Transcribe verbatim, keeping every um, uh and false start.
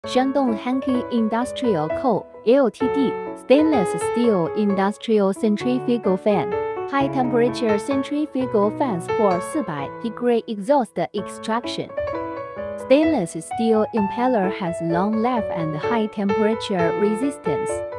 Shandong Henke Industrial Co. Ltd. Stainless steel industrial centrifugal fan. High temperature centrifugal fans for four hundred degree exhaust extraction. Stainless steel impeller has long life and high temperature resistance.